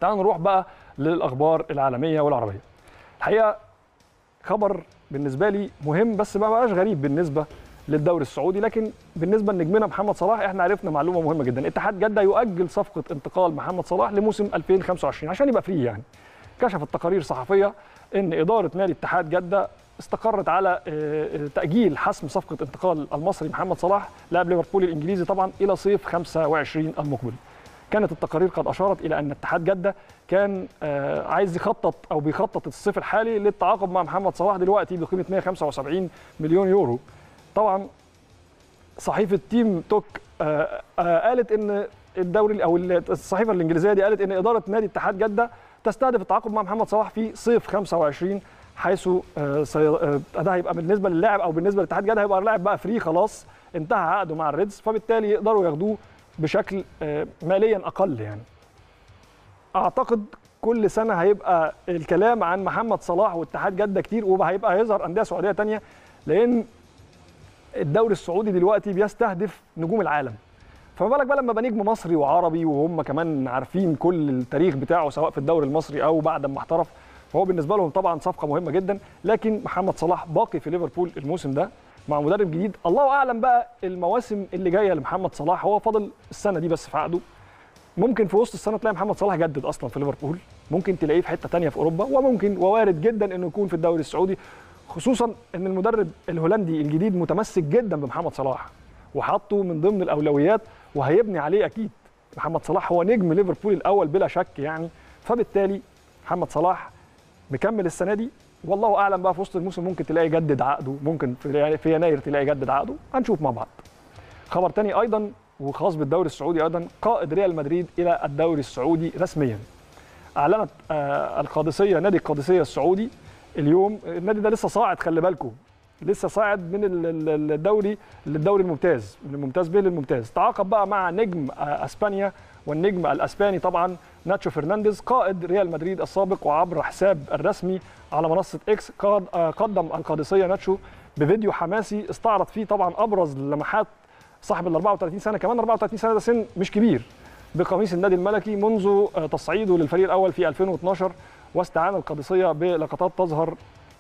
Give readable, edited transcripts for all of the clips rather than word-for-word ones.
تعالوا نروح بقى للاخبار العالميه والعربيه. الحقيقه خبر بالنسبه لي مهم، بس ما بقاش غريب بالنسبه للدوري السعودي، لكن بالنسبه لنجمنا محمد صلاح احنا عرفنا معلومه مهمه جدا. اتحاد جده يؤجل صفقه انتقال محمد صلاح لموسم 2025 عشان يبقى فري يعني. كشفت تقارير صحفيه ان اداره نادي اتحاد جده استقرت على تاجيل حسم صفقه انتقال المصري محمد صلاح لاعب ليفربول الانجليزي طبعا الى صيف 25 المقبل. كانت التقارير قد اشارت الى ان اتحاد جده كان عايز يخطط او بيخطط الصيف الحالي للتعاقد مع محمد صلاح دلوقتي بقيمه 175 مليون يورو. طبعا صحيفه تيم توك قالت ان الدوري او الصحيفه الانجليزيه دي قالت ان اداره نادي اتحاد جده تستهدف التعاقد مع محمد صلاح في صيف 25، حيث ده هيبقى بالنسبه للاعب او بالنسبه لاتحاد جده هيبقى اللاعب بقى فري خلاص، انتهى عقده مع الريدز، فبالتالي يقدروا ياخدوه بشكل ماليا اقل. يعني اعتقد كل سنه هيبقى الكلام عن محمد صلاح واتحاد جده كتير، وهيبقى هيظهر انديه سعوديه ثانيه، لان الدوري السعودي دلوقتي بيستهدف نجوم العالم. فما بالك بقى لما يبقى نجم مصري وعربي وهم كمان عارفين كل التاريخ بتاعه سواء في الدوري المصري او بعد ما احترف، فهو بالنسبه لهم طبعا صفقه مهمه جدا. لكن محمد صلاح باقي في ليفربول الموسم ده مع مدرب جديد، الله اعلم بقى المواسم اللي جايه لمحمد صلاح. هو فاضل السنه دي بس في عقده، ممكن في وسط السنه تلاقي محمد صلاح جدد اصلا في ليفربول، ممكن تلاقيه في حته ثانيه في اوروبا، وممكن ووارد جدا انه يكون في الدوري السعودي، خصوصا ان المدرب الهولندي الجديد متمسك جدا بمحمد صلاح وحطه من ضمن الاولويات وهيبني عليه اكيد. محمد صلاح هو نجم ليفربول الاول بلا شك يعني، فبالتالي محمد صلاح مكمل السنه دي، والله اعلم بقى في وسط الموسم ممكن تلاقي يجدد عقده، ممكن في يناير تلاقي يجدد عقده، هنشوف مع بعض. خبر تاني ايضا وخاص بالدوري السعودي ايضا، قائد ريال مدريد الى الدوري السعودي رسميا. اعلنت القادسيه نادي القادسيه السعودي اليوم، النادي ده لسه صاعد خلي بالكم، لسه صاعد من الدوري للدوري الممتاز، من الممتاز به للممتاز. تعاقد بقى مع نجم اسبانيا والنجم الاسباني طبعا ناتشو فرنانديز قائد ريال مدريد السابق، وعبر حساب الرسمي على منصه اكس قدم القادسيه ناتشو بفيديو حماسي استعرض فيه طبعا ابرز لمحات صاحب ال 34 سنه، كمان 34 سنه ده سن مش كبير، بقميص النادي الملكي منذ تصعيده للفريق الاول في 2012، واستعان القادسيه بلقطات تظهر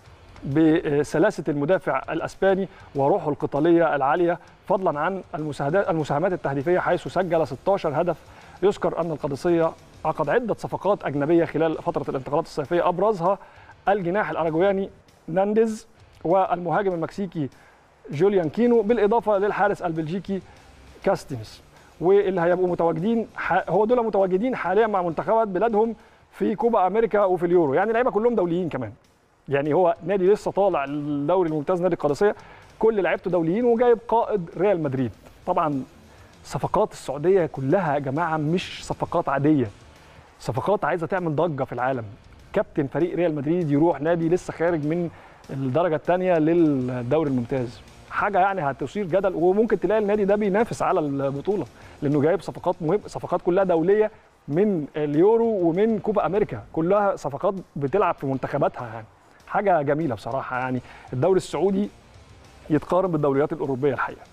بسلاسه المدافع الاسباني وروحه القتاليه العاليه، فضلا عن المساهمات التهديفيه حيث سجل 16 هدف. يذكر ان القادسيه عقد عده صفقات اجنبيه خلال فتره الانتقالات الصيفيه، ابرزها الجناح الاراجواني نانديز والمهاجم المكسيكي جوليان كينو، بالاضافه للحارس البلجيكي كاستينس، واللي هيبقوا متواجدين هو دول متواجدين حاليا مع منتخبات بلادهم في كوبا امريكا وفي اليورو، يعني اللعيبه كلهم دوليين كمان. يعني هو نادي لسه طالع الدوري الممتاز نادي القادسيه، كل لعيبته دوليين، وجايب قائد ريال مدريد. طبعا صفقات السعوديه كلها يا جماعه مش صفقات عاديه، صفقات عايزه تعمل ضجه في العالم. كابتن فريق ريال مدريد يروح نادي لسه خارج من الدرجه الثانيه للدوري الممتاز، حاجه يعني هتثير جدل، وممكن تلاقي النادي ده بينافس على البطوله لانه جايب صفقات مهمه، صفقات كلها دوليه من اليورو ومن كوبا امريكا، كلها صفقات بتلعب في منتخباتها. يعني حاجه جميله بصراحه، يعني الدوري السعودي يتقارن بالدوريات الاوروبيه الحقيقه.